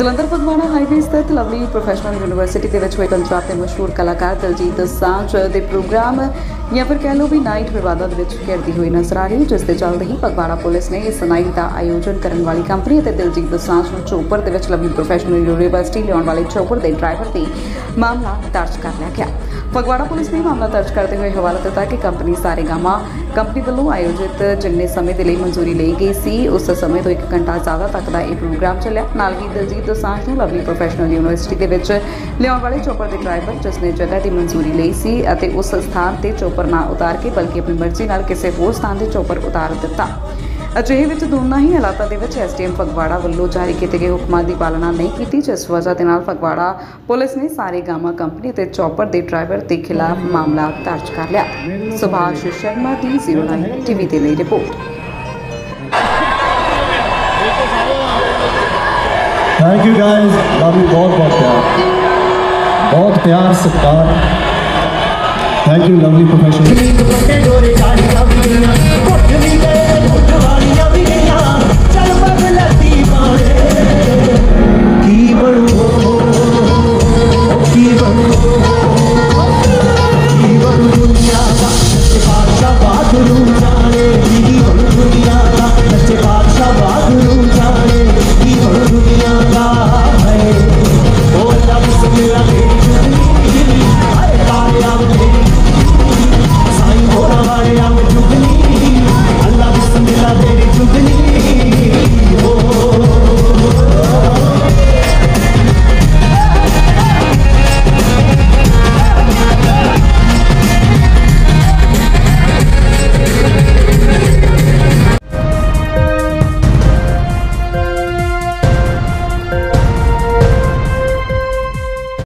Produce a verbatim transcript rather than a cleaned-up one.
Jalandhar Phagwara highway ਸਥਿਤ lovely professional university ਦੇ ਵਿੱਚ ਹੋਏ ਪੰਜਾਬ ਦੇ ਮਸ਼ਹੂਰ ਕਲਾਕਾਰ ਦਿਲਜੀਤ ਦੋਸਾਂਝ ਦੇ ਪ੍ਰੋਗਰਾਮ ਜਾਂ ਫਿਰ ਕਹਿ ਲਓ ਵੀ ਨਾਈਟ ਵਿਵਾਦਾਂ ਦੇ ਵਿੱਚ ਘਿਰਦੀ ਹੋਈ ਨਜ਼ਰ ਆ ਰਹੀ, ਜਿਸ ਦੇ ਚੱਲਦੇ ਹੀ ਫਗਵਾੜਾ ਪੁਲਿਸ ਨੇ ਇਸ ਨਾਈਟ ਦਾ ਆਯੋਜਨ ਕਰਨ ਵਾਲੀ ਕੰਪਨੀ ਅਤੇ ਦਿਲਜੀਤ ਦੋਸਾਂਝ ਨੂੰ ਚੋਪਰ ਦੇ ਵਿੱਚ ਲਵਲੀ ਪ੍ਰੋਫੈਸ਼ਨਲ ਯੂਨੀਵਰਸਿਟੀ ਲਿਆਉਣ ਵਾਲੇ ਚੋਪਰ ਦੇ ਡਰਾਈਵਰ ਤੇ ਮਾਮਲਾ ਦਰਜ ਕਰ ਲਿਆ ਗਿਆ। ਫਗਵਾੜਾ ਪੁਲਿਸ ਨੇ ਮਾਮਲਾ ਦਰਜ ਕਰਦੇ ਹੋਏ ਹਵਾਲਾ ਦਿੱਤਾ ਕਿ ਕੰਪਨੀ ਸਾਰੇਗਾਮਾ ਕੰਪਨੀ ਵੱਲੋਂ ਆਯੋਜਿਤ ਜਿੰਨੇ ਸਮੇਂ ਦੇ ਲਈ ਮਨਜ਼ੂਰੀ ਲਈ ਗਈ ਸੀ, ਉਸ ਸਮੇਂ ਤੋਂ ਇੱਕ ਘੰਟਾ ਜ਼ਿਆਦਾ ਤੱਕ ਦਾ ਇਹ ਪ੍ਰੋਗਰਾਮ ਚੱਲਿਆ। ਨਾਲ ਹੀ ਦਿਲਜੀਤ ਦੋਸਾਂਝ ਨੂੰ ਲਵਲੀ ਪ੍ਰੋਫੈਸ਼ਨਲ ਯੂਨੀਵਰਸਿਟੀ ਦੇ ਵਿੱਚ ਲਿਆਉਣ ਵਾਲੇ ਚੋਪਰ ਦੇ ਡਰਾਈਵਰ ਜਿਸ ਨੇ ਜਗ੍ਹਾ ਦੀ ਮਨਜ਼ੂਰੀ ਲਈ ਸੀ ਅਤੇ ਉਸ ਸਥਾਨ ਤੇ ਚੋਪਰ ਨਾ ਉਤਾਰ ਕੇ ਬਲਕਿ ਆਪਣੀ ਮਰਜ਼ੀ ਨਾਲ ਕਿਸੇ ਹੋਰ ਸਥਾਨ ਤੇ ਚੋਪਰ ਉਤਾਰ ਦਿੱਤਾ। ਅਜਿਹੇ ਵਿੱਚ ਦੋਨਾਂ ਹੀ ਹਾਲਾਤਾਂ ਦੇ ਵਿੱਚ ਐਸਡੀਐਮ ਫਗਵਾੜਾ ਵੱਲੋਂ ਜਾਰੀ ਕੀਤੇ ਗਏ ਹੁਕਮਾਂ ਦੀ ਪਾਲਣਾ ਨਹੀਂ ਕੀਤੀ, ਜਿਸ ਵਜ੍ਹਾ ਦੇ ਨਾਲ ਫਗਵਾੜਾ ਪੁਲਿਸ ਨੇ ਸਾਰੇਗਾਮਾ ਕੰਪਨੀ ਤੇ ਚੋਪਰ ਦੇ ਡਰਾਈਵਰ ਦੇ ਖਿਲਾਫ ਮਾਮਲਾ ਦਰਜ ਕਰ ਲਿਆ। ਸੁਭਾਸ਼ ਸ਼ਰਮਾ ਦੀ ਜ਼ੀਰੋ ਨਾਈਨ ਟੀਵੀ ਦੇ ਲਈ report. Thank you guys, love you, बहुत बहुत प्यार बहुत प्यार सत्कार। Thank you lovely professional. की